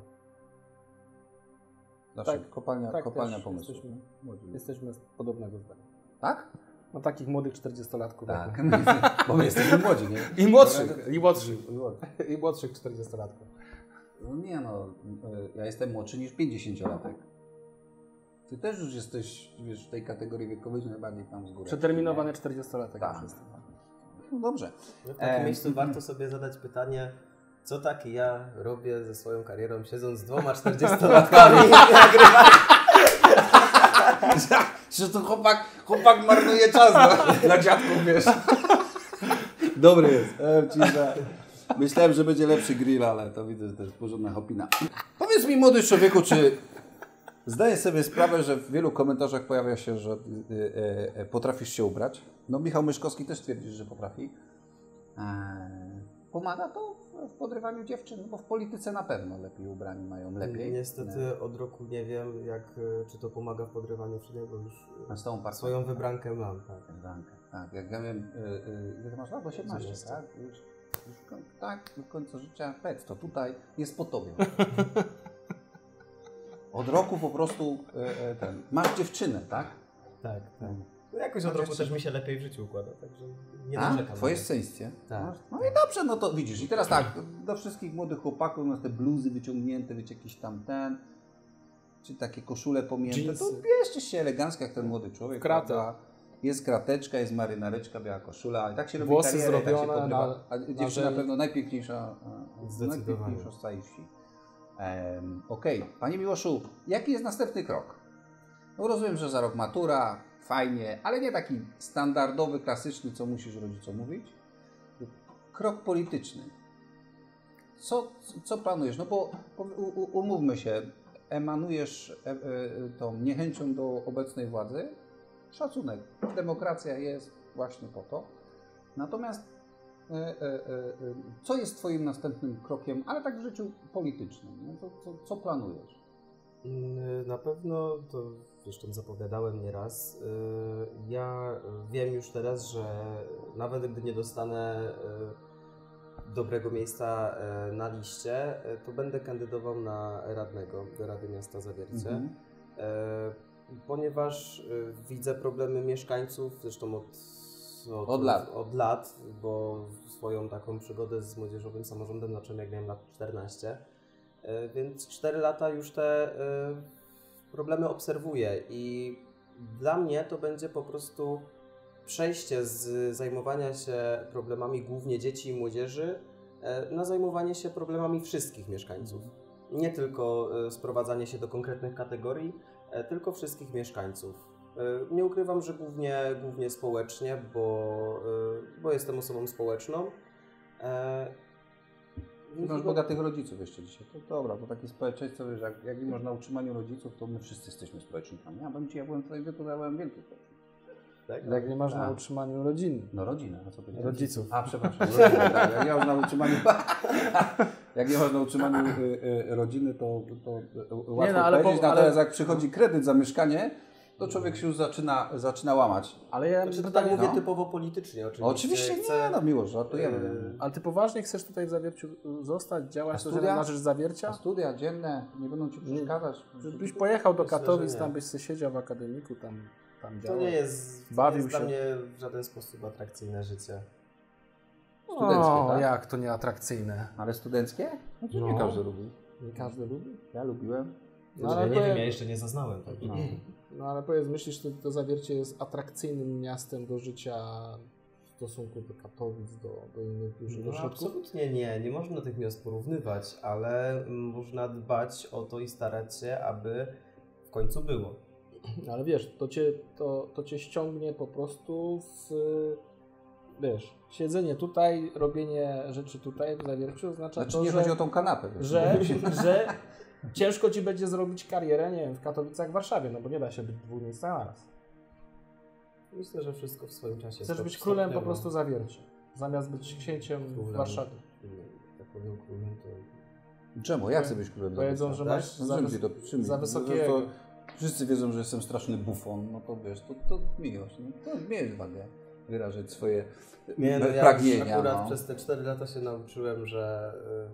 Znaczy, Tak, kopalnia, tak, kopalnia też pomysłów. jesteśmy- Młodzi. Jesteśmy z podobnego zdania. Tak? No takich młodych czterdziestolatków. Tak, jak my. bo my jesteśmy młodzi, nie? I młodszych, i młodszych, i młodszych czterdziestolatków. No nie no, y, ja jestem młodszy niż pięćdziesięciolatek. Ty też już jesteś, wiesz, w tej kategorii wiekowej, że najbardziej tam z góry. Przeterminowany czterdziestolatek. Tak. już jestem. No dobrze. No w takim Em, miejscu warto sobie zadać pytanie, co taki ja robię ze swoją karierą, siedząc z dwoma czterdziestolatkami i nagrywając. Że to chłopak, chłopak marnuje czas dla, dla dziadków, wiesz. Dobry jest. E, ci, że myślałem, że będzie lepszy grill, ale to widzę, że to jest porządna chopina. Powiedz mi, młody człowieku, czy zdajesz sobie sprawę, że w wielu komentarzach pojawia się, że y, y, y, potrafisz się ubrać? No Michał Myszkowski też twierdzi, że potrafi. E, pomaga to w podrywaniu dziewczyn? No bo w polityce na pewno lepiej ubrani mają lepiej. Niestety od roku nie wiem, jak, e, czy to pomaga w podrywaniu, czy nie, bo już Na e, z tą partią. swoją wybrankę mam. Tak. Wybrankę, tak. Jak ja wiem, y, y, ile ty masz lat? osiemnaście, osiemnaście. tak? Już, już, w koń- tak, do końca życia. Powiedz to, tutaj jest po tobie. Od roku po prostu y, y, ten. Masz dziewczynę, tak? Tak, tak. No jakoś od roku też mi się lepiej w życiu układa, także nie A? narzekam. Twoje szczęście? Tak. Masz? No i dobrze, no to widzisz. I teraz tak, do wszystkich młodych chłopaków masz te bluzy wyciągnięte, wiecie, jakiś tam ten, czy takie koszule pomięte, Dżinsy. to bierzcie się elegancko jak ten młody człowiek. Kratę. prawda? Jest krateczka, jest marynareczka, biała koszula, i tak się robi Włosy karierę, tak się zrobione podrywa. na- A na dziewczyna na żel. pewno najpiękniejsza, e, Zdecydowanie. najpiękniejsza z całej wsi. Em, Okej, Panie Miłoszu, jaki jest następny krok? No rozumiem, że za rok matura, fajnie, ale nie taki standardowy, klasyczny, co musisz rodzicom mówić. Krok polityczny. Co, co planujesz? No bo bo u- u- umówmy się, emanujesz e, e, tą niechęcią do obecnej władzy. Szacunek. Demokracja jest właśnie po to. Natomiast e, e, e, e, co jest Twoim następnym krokiem, ale tak w życiu politycznym? No to, co, co planujesz? Mm, Na pewno, to zresztą zapowiadałem nieraz, y, ja wiem już teraz, że nawet gdy nie dostanę y, dobrego miejsca y, na liście, y, to będę kandydował na radnego do Rady Miasta Zawiercie. Mhm. E, Ponieważ y, widzę problemy mieszkańców, zresztą od, od, Od lat. od lat, bo swoją taką przygodę z młodzieżowym samorządem zacząłem jak miałem lat czternaście, E, więc cztery lata już te e, problemy obserwuję i dla mnie to będzie po prostu przejście z zajmowania się problemami głównie dzieci i młodzieży e, na zajmowanie się problemami wszystkich mieszkańców. Nie tylko e, sprowadzanie się do konkretnych kategorii, e, tylko wszystkich mieszkańców. E, Nie ukrywam, że głównie, głównie społecznie, bo, e, bo jestem osobą społeczną. E, Masz bogatych rodziców jeszcze dzisiaj. To dobra, bo takie społeczeństwo, wiesz, jak, jak nie można utrzymaniu rodziców, to my wszyscy jesteśmy społecznikami. Ja bym ci, ja byłem w twoim wieku, to ja byłem wielki społecznik. Tak? Jak nie masz na Tak. utrzymaniu rodziny. No rodzinę, a co powiedziałem? Rodziców. A, przepraszam, rodzinę, tak. Jak nie masz na utrzymaniu, jak nie masz na utrzymaniu y, y, rodziny, to, to y, łatwo no, ale powiedzieć, po- ale- natomiast jak przychodzi kredyt za mieszkanie, to człowiek się już zaczyna, zaczyna łamać. Ale ja Znaczy, to pytanie, tak mówię no. typowo politycznie oczywiście. Oczywiście nie, no miło, żartujemy. Yy, ale ty poważnie chcesz tutaj w Zawierciu zostać, działać A to, studia? że na rzecz Zawiercia? A studia dzienne nie będą ci przeszkadzać. Żebyś pojechał do Myślę, Katowic, że nie. tam byś sobie siedział w akademiku, tam, tam To działał. nie jest, to Bawił nie jest się. dla mnie w żaden sposób atrakcyjne życie. Studenckie, O, tak? jak to nieatrakcyjne. Ale studenckie? No to nie No. każdy lubi. Nie każdy lubi? Ja lubiłem. No, Znaczy, ale ja nie to- wiem, ja jeszcze nie zaznałem. Tak. No. No ale powiedz, myślisz, że to Zawiercie jest atrakcyjnym miastem do życia w stosunku do Katowic, do, do innych dużych No, ośrodków? absolutnie nie, nie można tych miast porównywać, ale mm, można dbać o to i starać się, aby w końcu było. Ale wiesz, to cię, to, to cię ściągnie po prostu w, wiesz, siedzenie tutaj, robienie rzeczy tutaj w Zawierciu oznacza Znaczy to, nie że, chodzi o tą kanapę. Wiesz. że, że ciężko ci będzie zrobić karierę, nie wiem, w Katowicach, w Warszawie, no bo nie da się być w dwóch miejscach naraz. Myślę, że wszystko w swoim czasie. Chcesz stop- być królem po stopniowo. prostu Zawiercia, zamiast być księciem w Królem. Warszawie. tak powiem, królem, to... Czemu? Jak chcę być królem? Powiedzą, że masz tak? za, Czym wys- ci to, czym za mi- wysokiego. To, to wszyscy wiedzą, że jestem straszny bufon, no to wiesz, to, to miłość. No, to miej wagę wyrażać swoje Nie, no ja pragnienia. akurat no. przez te cztery lata się nauczyłem, że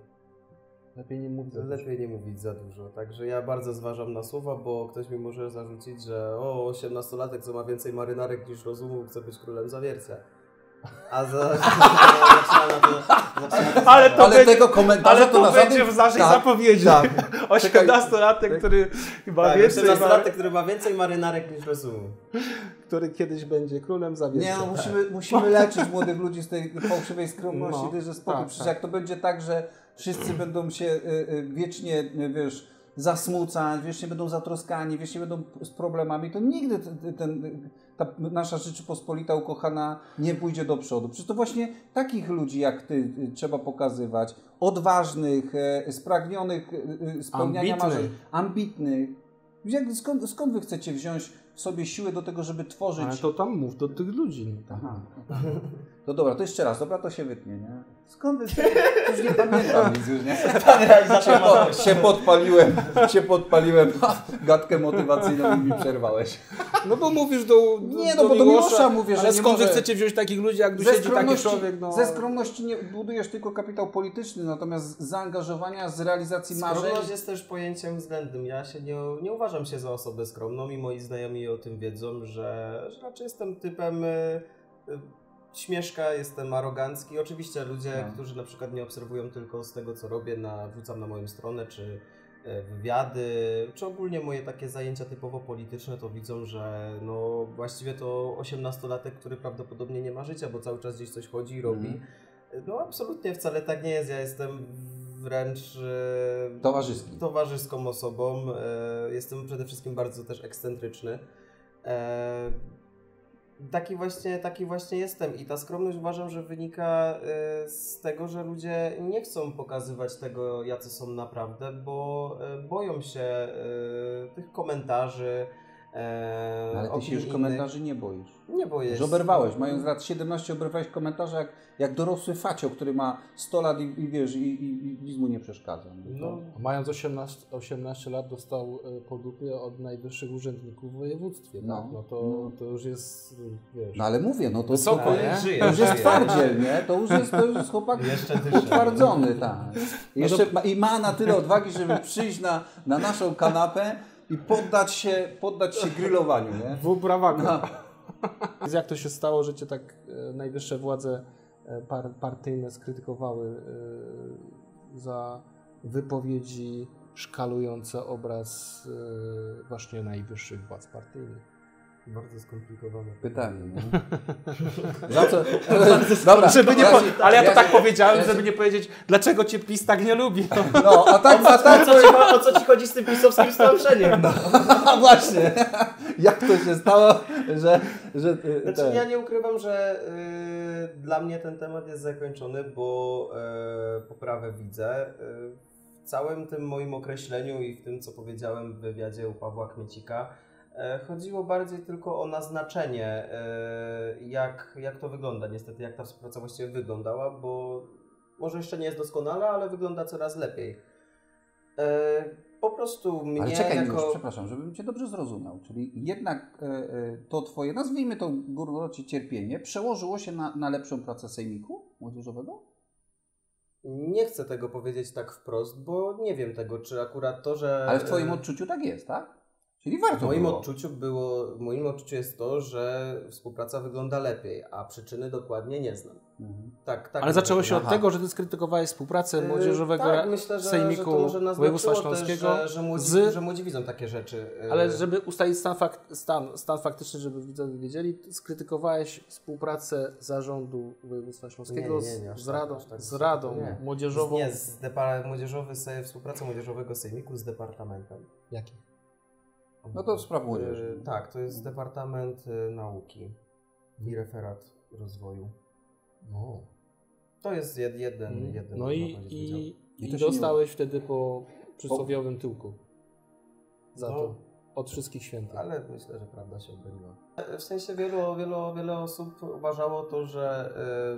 Lepiej nie mówić. y, lepiej nie mówić za dużo. Także ja bardzo zważam na słowa, bo ktoś mi może zarzucić, że o, osiemnastolatek, co ma więcej marynarek niż rozumu, chce być królem zawiercia. A za... zaczyna na to... Zaczyna na to Ale to Ale będzie- tego komentarza Ale to, to na będzie żadnym... w naszej tak, zapowiedzi. tak. osiemnastolatek, który chyba Tak, więcej ma, osiemnastolatek, który ma więcej marynarek niż rozumu. który kiedyś będzie królem zawiercia. Nie, no musimy, musimy leczyć młodych ludzi z tej fałszywej skromności, No, to jest spokój. tak, Przecież tak. jak to będzie tak, że wszyscy będą się y, y, wiecznie, y, wiesz, zasmucać, wiecznie będą zatroskani, wiecznie będą z problemami, to nigdy ten, ten, ta nasza Rzeczypospolita ukochana nie pójdzie do przodu. Przecież to właśnie takich ludzi jak ty y, trzeba pokazywać, odważnych, y, spragnionych y, y, spełniania Ambitnych. marzeń, ambitnych. Jak, skąd, skąd wy chcecie wziąć w sobie siłę do tego, żeby tworzyć... Ale to tam mów do tych ludzi. No. Aha. No dobra, to jeszcze raz, dobra, to się wytnie, nie? Skąd wy... Już nie pamiętam nic już, nie? Się, po, się podpaliłem, się podpaliłem, ha, gadkę motywacyjną i mi przerwałeś. No bo mówisz do, do Nie, no bo do Miłosza mówię, że ale nie skąd wy może- chcecie wziąć takich ludzi, jak tu Ze siedzi taki skromności, człowiek? No. ze skromności nie budujesz tylko kapitał polityczny, natomiast z zaangażowania, z realizacji marzeń... Skromność jest też pojęciem względnym. Ja się nie, nie uważam się za osobę skromną i moi znajomi o tym wiedzą, że, że raczej jestem typem y, y, śmieszka, jestem arogancki. Oczywiście ludzie, No. którzy na przykład nie obserwują tylko z tego, co robię, na, wrzucam na moją stronę, czy y, wywiady, czy ogólnie moje takie zajęcia typowo polityczne, to widzą, że no właściwie to osiemnastolatek, który prawdopodobnie nie ma życia, bo cały czas gdzieś coś chodzi i robi. Mhm. No absolutnie wcale tak nie jest. Ja jestem wręcz e, Towarzyski. towarzyską osobą. E, jestem przede wszystkim bardzo też ekscentryczny. E, taki, właśnie, taki właśnie jestem i ta skromność uważam, że wynika e, z tego, że ludzie nie chcą pokazywać tego, jacy są naprawdę, bo e, boją się e, tych komentarzy. E, Ale ty opinii się już innych. komentarzy nie boisz. Nie boję Że się. oberwałeś, mając lat siedemnaście, oberwałeś komentarze jak, jak dorosły facio, który ma sto lat i, i wiesz, i, i, i nic mu nie przeszkadza. No, to... No, Mając osiemnaście, osiemnaście lat dostał e, po dupie od najwyższych urzędników w województwie. No. Tak? No to, No. to już jest, wiesz... no ale mówię, no to, Wysoko, to, nie? żyje, to już jest żyje. twardziel, nie? To już jest, to już jest chłopak Jeszcze dyszę. utwardzony, tak. Jeszcze ma, i ma na tyle odwagi, żeby przyjść na, na naszą kanapę i poddać się, poddać się grillowaniu, nie? W brawaku. No. Jak to się stało, że cię tak e, najwyższe władze e, par, partyjne skrytykowały e, za wypowiedzi szkalujące obraz e, właśnie najwyższych władz partyjnych? Bardzo skomplikowane Pytanie, nie? Za co? Dobra, Żeby nie ja po, się- ale ja to ja tak się- powiedziałem, ja się- żeby nie powiedzieć, dlaczego cię PiS tak nie lubi. No, a tak, a O tak, co, ci, o co ci chodzi z tym pisowskim strąszeniem? No. a właśnie, jak to się stało, że... że y, Znaczy, ten- ja nie ukrywam, że y, dla mnie ten temat jest zakończony, bo y, poprawę widzę. Y, w całym tym moim określeniu i w tym, co powiedziałem w wywiadzie u Pawła Kmiecika, y, chodziło bardziej tylko o naznaczenie, y, jak, jak to wygląda. Niestety, jak ta współpraca właściwie wyglądała, bo może jeszcze nie jest doskonała, ale wygląda coraz lepiej. Y, po prostu mnie Ale czekaj, jako... Miłosz, przepraszam, żebym Cię dobrze zrozumiał. Czyli jednak e, e, to Twoje, nazwijmy to górnolocie cierpienie, przełożyło się na, na lepszą pracę Sejmiku Młodzieżowego? Nie chcę tego powiedzieć tak wprost, bo nie wiem tego, czy akurat to, że... Ale w Twoim odczuciu tak jest, tak? Czyli warto W moim było. odczuciu było, w moim odczuciu jest to, że współpraca wygląda lepiej, a przyczyny dokładnie nie znam. Mhm. Tak, tak. Ale zaczęło się od Aha. tego, że ty skrytykowałeś współpracę Yy, młodzieżowego tak, myślę, że, Sejmiku że to może nas Województwa znaczyło też, Śląskiego. że, że, młodzi, z- że młodzi widzą takie rzeczy. Yy, Ale żeby ustalić stan, fakt, stan, stan faktyczny, żeby widzowie wiedzieli, skrytykowałeś współpracę zarządu województwa śląskiego Nie, nie, nie, aż z tak, Radą, aż tak z wysoko Radą to nie. młodzieżową. Nie, z depar- młodzieżowy, se- współpraca młodzieżowego sejmiku z departamentem. Jaki? No to spraw młodzieży. Yy, tak, to jest Departament yy, Nauki i Referat Rozwoju. No, To jest jed, jeden, jeden no można i, powiedzieć, wydział. i, I i to się nie- dostałeś wtedy po przysłowiowym tyłku za No. to od wszystkich świętych. Ale myślę, że prawda się obroniła. W sensie wielu, wielu, wiele osób uważało to, że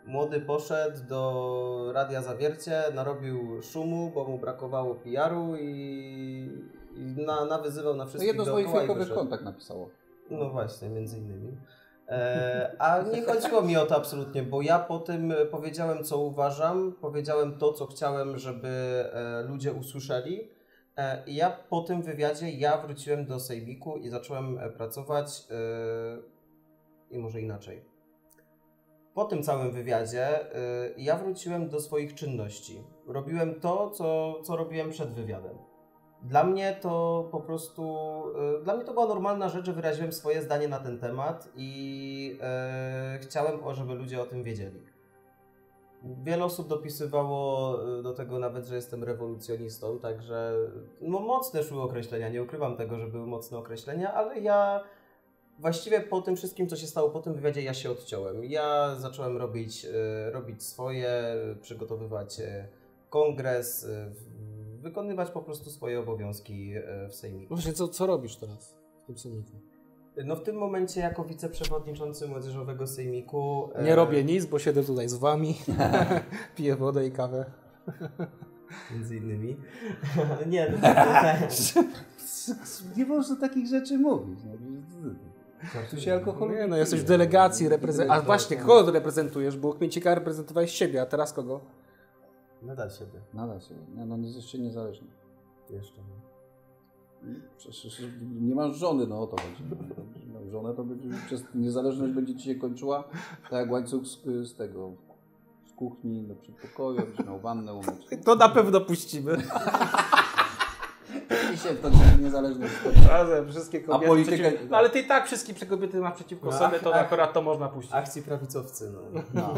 Młody poszedł do Radia Zawiercie, narobił szumu, bo mu brakowało P R-u i, i na, nawyzywał na To wszystkich jedno z moich dookoła i fejkowych wyszedł. kont tak napisało. No właśnie, między innymi. E, a nie chodziło mi o to absolutnie, bo ja po tym powiedziałem, co uważam, powiedziałem to, co chciałem, żeby e, ludzie usłyszeli. E, I ja po tym wywiadzie ja wróciłem do Sejmiku i zacząłem e, pracować e, i może inaczej. Po tym całym wywiadzie y, ja wróciłem do swoich czynności. Robiłem to, co, co robiłem przed wywiadem. Dla mnie to po prostu, y, dla mnie to była normalna rzecz, że wyraziłem swoje zdanie na ten temat i y, chciałem, o, żeby ludzie o tym wiedzieli. Wiele osób dopisywało do tego nawet, że jestem rewolucjonistą, także no, mocne szły określenia, nie ukrywam tego, że były mocne określenia, ale ja właściwie po tym wszystkim, co się stało po tym wywiadzie, ja się odciąłem. Ja zacząłem robić, y, robić swoje, przygotowywać y, kongres, y, wykonywać po prostu swoje obowiązki y, w Sejmiku. Właśnie, co, co robisz teraz w tym Sejmiku? No w tym momencie jako wiceprzewodniczący Młodzieżowego Sejmiku... Nie e... robię nic, bo siedzę tutaj z wami, piję wodę i kawę. Między innymi. Nie, no to Nie można takich rzeczy mówić. Tu się alkohol... Nie, no jesteś w delegacji, reprezent... a właśnie, kogo reprezentujesz? Bo Kmiecika reprezentowałeś siebie, a teraz kogo? Nadal siebie. Nadal się. Nie, no jeszcze niezależny. Jeszcze nie. Przecież nie masz żony, no o to chodzi. No, żonę to będzie, przez niezależność będzie ci się kończyła, tak jak łańcuch z, z tego, z kuchni do przedpokoju, byś miał wannę umyć. To na pewno puścimy. Dzisiaj to ci niezależność skończy. Razem, wszystkie kobiety. A politykę... Przeciw... No, ale ty i tak wszystkie kobiety masz przeciwko No, sobie, to ach, akurat to można puścić. Akcji prawicowcy, no. No.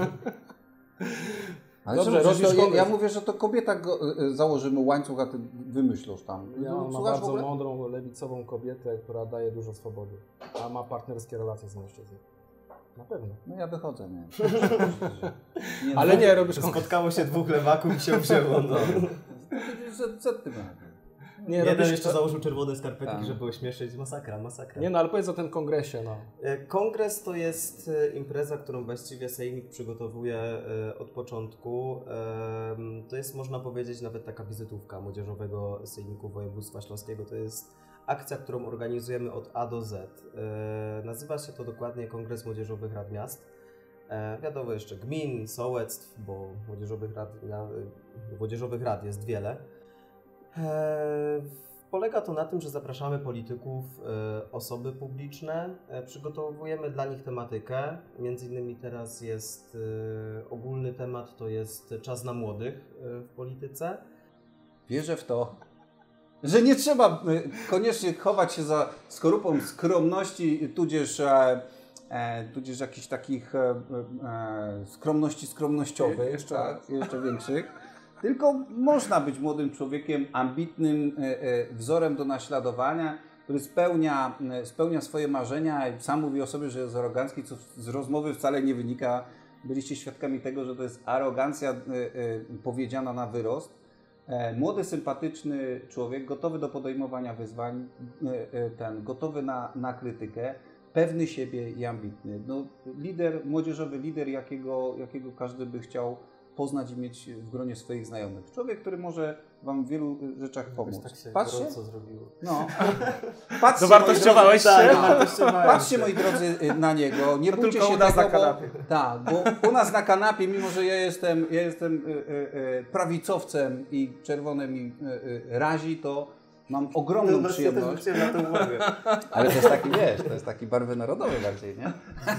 Ale Dobrze, Dobrze, robisz to, ja, kongres. ja mówię, że to kobieta go, założymy łańcuch, a ty wymyślisz tam. Ja No, mam słuchasz w bardzo ogóle? mądrą, lewicową kobietę, która daje dużo swobody, a ma partnerskie relacje z mężczyzną. Na pewno. No ja wychodzę, nie. nie Ale no, nie, robisz kongres. Spotkało się dwóch lewaków i się wzięło, no. Co, co ty masz? Nie, Jeden robisz... jeszcze założył czerwone skarpetki, Tak. żeby ośmieszyć. Masakra, masakra. Nie no, ale powiedz o tym kongresie, no. E, Kongres to jest e, impreza, którą właściwie Sejmik przygotowuje e, od początku. E, To jest, można powiedzieć, nawet taka wizytówka Młodzieżowego Sejmiku Województwa Śląskiego. To jest akcja, którą organizujemy od A do Z. E, Nazywa się to dokładnie Kongres Młodzieżowych Rad Miast. E, Wiadomo jeszcze gmin, sołectw, bo młodzieżowych rad, młodzieżowych rad jest wiele. E, Polega to na tym, że zapraszamy polityków, e, osoby publiczne, e, przygotowujemy dla nich tematykę. Między innymi teraz jest e, ogólny temat, to jest czas na młodych e, w polityce. Wierzę w to, że nie trzeba y, koniecznie chować się za skorupą skromności, tudzież, e, e, tudzież jakichś takich e, e, skromności skromnościowych, Jeszcze tak, jeszcze większych. Tylko można być młodym człowiekiem, ambitnym e, e, wzorem do naśladowania, który spełnia, e, spełnia swoje marzenia i sam mówi o sobie, że jest arogancki, co z rozmowy wcale nie wynika. Byliście świadkami tego, że to jest arogancja e, e, powiedziana na wyrost. E, młody, sympatyczny człowiek, gotowy do podejmowania wyzwań, e, e, ten, gotowy na, na krytykę, pewny siebie i ambitny. No, lider, młodzieżowy lider, jakiego, jakiego każdy by chciał poznać i mieć w gronie swoich znajomych. Człowiek, który może wam w wielu rzeczach pomóc. Tak się Patrzcie, gorąco zrobiło. no. Patrzcie, Dowartościowałeś moi drodzy, się? tak, Dowartościowałem Patrzcie, się. moi drodzy, na niego. Nie To bójcie tylko się u nas tego, na kanapie. Bo, tak, bo u nas na kanapie, mimo że ja jestem, ja jestem y, y, y, prawicowcem i czerwone mi y, y, razi, to mam ogromną No właśnie, ja też przyjemność. zwróciłem na to uwagę. Ale to jest taki, wiesz, to jest taki barwy narodowe bardziej, nie?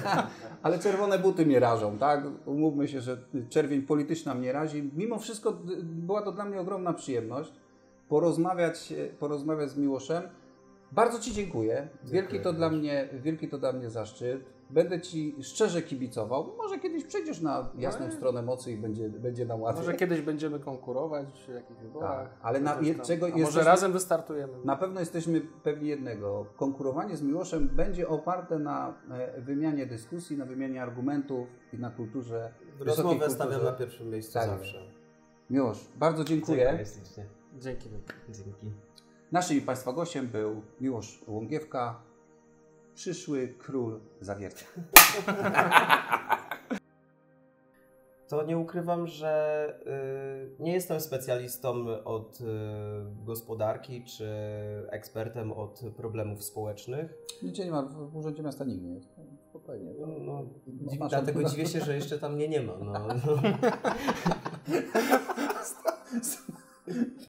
Ale czerwone buty mnie rażą, tak? Umówmy się, że czerwień polityczna mnie razi. Mimo wszystko była to dla mnie ogromna przyjemność porozmawiać, porozmawiać z Miłoszem. Bardzo Ci dziękuję. Wielki to dla mnie, wielki to dla mnie zaszczyt. Będę Ci szczerze kibicował. Może kiedyś przejdziesz na jasną stronę mocy i będzie, będzie nam łatwiej. Może kiedyś będziemy konkurować w jakichś wyborach. Tak, ale na, je, czego A jesteśmy, może razem wystartujemy. na pewno jesteśmy pewni jednego. Konkurowanie z Miłoszem będzie oparte na e, wymianie dyskusji, na wymianie argumentów i na kulturze. wysokiej Rozmowę kulturze. stawiam na pierwszym miejscu Tak. zawsze. Miłosz, bardzo dziękuję. Dziękuję ślicznie. Dzięki. Dzięki. Naszym Państwa gościem był Miłosz Łągiewka, przyszły król Zawiercia. to nie ukrywam, że y, nie jestem specjalistą od y, gospodarki czy ekspertem od problemów społecznych. Nic nie ma, w Urzędzie Miasta nigdy nie jest. Spokojnie. No, no, No, dziw, masz- dlatego dziwię się, że jeszcze tam mnie nie ma. No.